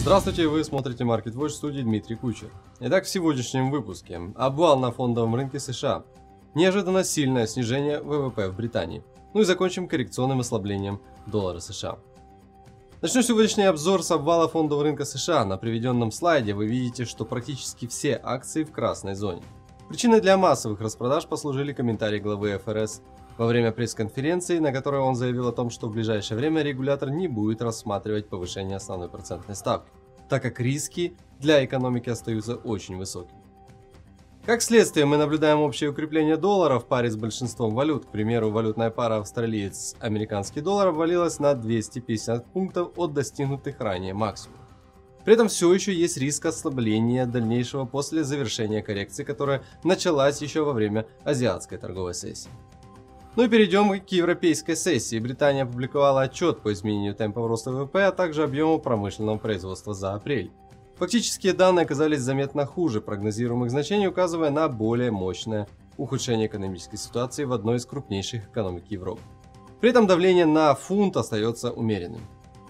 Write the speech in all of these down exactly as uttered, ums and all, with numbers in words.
Здравствуйте, вы смотрите Market Watch, в студии Дмитрий Кучер. Итак, в сегодняшнем выпуске обвал на фондовом рынке США, неожиданно сильное снижение вэ вэ пэ в Британии, ну и закончим коррекционным ослаблением доллара США. Начну сегодняшний обзор с обвала фондового рынка США. На приведенном слайде вы видите, что практически все акции в красной зоне. Причиной для массовых распродаж послужили комментарии главы эф эр эс во время пресс-конференции, на которой он заявил о том, что в ближайшее время регулятор не будет рассматривать повышение основной процентной ставки, так как риски для экономики остаются очень высокими. Как следствие, мы наблюдаем общее укрепление доллара в паре с большинством валют. К примеру, валютная пара австралиец-американский доллар обвалилась на двести пятьдесят пунктов от достигнутых ранее максимумов. При этом все еще есть риск ослабления дальнейшего после завершения коррекции, которая началась еще во время азиатской торговой сессии. Ну и перейдем к европейской сессии. Британия опубликовала отчет по изменению темпов роста вэ вэ пэ, а также объему промышленного производства за апрель. Фактические данные оказались заметно хуже прогнозируемых значений, указывая на более мощное ухудшение экономической ситуации в одной из крупнейших экономик Европы. При этом давление на фунт остается умеренным.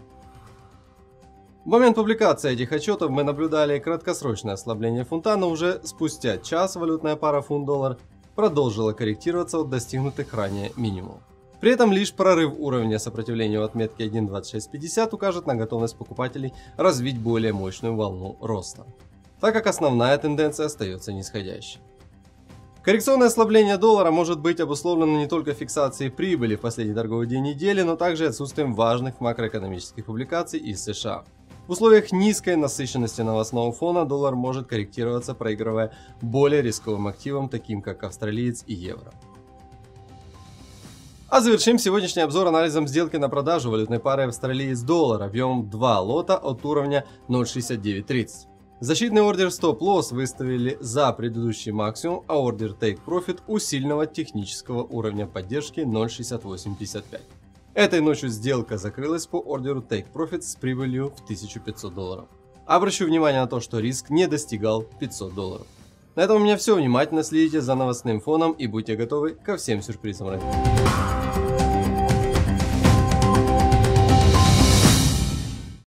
В момент публикации этих отчетов мы наблюдали краткосрочное ослабление фунта, но уже спустя час валютная пара фунт-доллар продолжила корректироваться от достигнутых ранее минимумов. При этом лишь прорыв уровня сопротивления у отметки один двадцать шесть пятьдесят укажет на готовность покупателей развить более мощную волну роста, так как основная тенденция остается нисходящей. Коррекционное ослабление доллара может быть обусловлено не только фиксацией прибыли в последний торговый день недели, но также отсутствием важных макроэкономических публикаций из США. В условиях низкой насыщенности новостного фона доллар может корректироваться, проигрывая более рисковым активам, таким как австралиец и евро. А завершим сегодняшний обзор анализом сделки на продажу валютной пары австралиец-доллар объемом два лота от уровня ноль шестьдесят девять тридцать. Защитный ордер стоп-лосс выставили за предыдущий максимум, а ордер take profit у сильного технического уровня поддержки ноль шестьдесят восемь пятьдесят пять. Этой ночью сделка закрылась по ордеру take profit с прибылью в тысячу пятьсот долларов. Обращу внимание на то, что риск не достигал пятисот долларов. На этом у меня все. Внимательно следите за новостным фоном и будьте готовы ко всем сюрпризам рынка.